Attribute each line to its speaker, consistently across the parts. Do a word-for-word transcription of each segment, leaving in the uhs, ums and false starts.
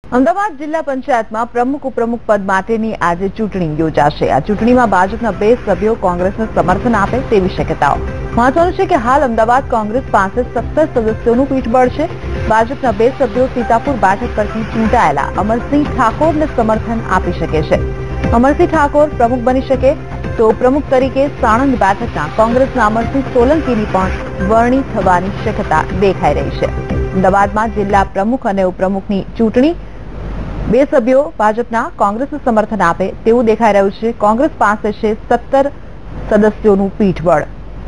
Speaker 1: અમદાવાદ જિલ્લા પંચાયતમાં પ્રમુખ ઉપપ્રમુખ પદ માટેની આજે ચૂંટણી યોજાશે। આ ચૂંટણીમાં ભાજપના બે સભ્યો કોંગ્રેસને સમર્થન આપે તેવી શક્યતાઓ। મહત્વનું છે કે હાલ અમદાવાદ કોંગ્રેસ પાસે સત્તર સદસ્યોનું પીઠબળ છે। ભાજપના બે સભ્યો સીતાપુર બેઠક પરથી ચૂંટાયેલા અમરસિંહ ઠાકોરને સમર્થન આપી શકે છે। અમરસિંહ ઠાકોર પ્રમુખ બની શકે તો પ્રમુખ તરીકે સાણંદ બેઠકના કોંગ્રેસના અમરસિંહ સોલંકીની પણ વરણી થવાની શક્યતા દેખાઈ રહી છે। અમદાવાદમાં જિલ્લા પ્રમુખ અને ઉપપ્રમુખની ચૂંટણી બે સભ્યો ભાજપના કોંગ્રેસને સમર્થન આપે તેવું દેખાઈ રહ્યું છે। કોંગ્રેસ પાસે છે સત્તર સદસ્યોનું પીઠબળ।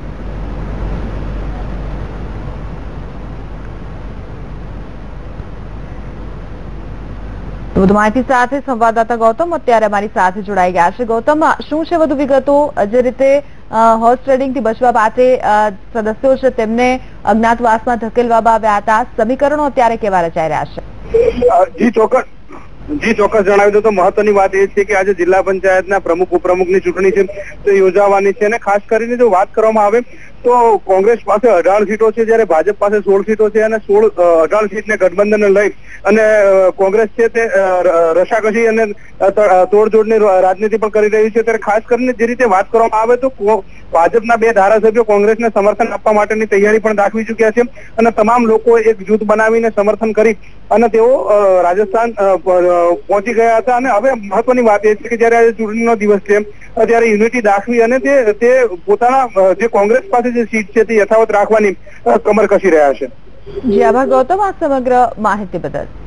Speaker 1: વધુ માહિતી સાથે સંવાદદાતા ગૌતમ અત્યારે અમારી સાથે જોડાઈ ગયા છે। ગૌતમ, શું છે વધુ વિગતો? જે રીતે હોર્સ ટ્રેડિંગથી બચવા માટે સદસ્યો છે તેમને અજ્ઞાતવાસમાં ધકેલવામાં આવ્યા હતા, સમીકરણો અત્યારે કેવા રચાઈ રહ્યા છે?
Speaker 2: જી ચોક્કસ જી ચોક્કસ જણાવી દો તો મહત્વની વાત એ છે કે આજે જિલ્લા પંચાયતના પ્રમુખ ઉપપ્રમુખની ચૂંટણી છે તે યોજાવાની છે અને ખાસ કરીને જો વાત કરવામાં આવે તો કોંગ્રેસ પાસે અઢાર સીટો છે જ્યારે ભાજપ પાસે સોળ સીટો છે અને સોળ અઢાર સીટને ગઠબંધનને લઈ અને કોંગ્રેસ છે તે રસાકસી અને તોડજોડની રાજનીતિ પણ કરી રહી છે। ત્યારે ખાસ કરીને જે રીતે વાત કરવામાં આવે તો ભાજપના બે ધારાસભ્યો કોંગ્રેસને સમર્થન આપવા માટેની તૈયારી પણ દાખવી ચૂક્યા છે અને તમામ લોકો એક જૂથ બનાવીને સમર્થન કરી અને તેઓ રાજસ્થાન પહોંચી ગયા હતા। અને હવે મહત્વની વાત એ છે કે જયારે આજે ચૂંટણીનો દિવસ છે ત્યારે યુનિટી દાખવી અને તે તે પોતાના જે કોંગ્રેસ પાસે જે સીટ છે તે યથાવત રાખવાની કમર કસી રહ્યા છે।
Speaker 1: જી આભાર ગૌતમ, આ સમગ્ર માહિતી બદલ।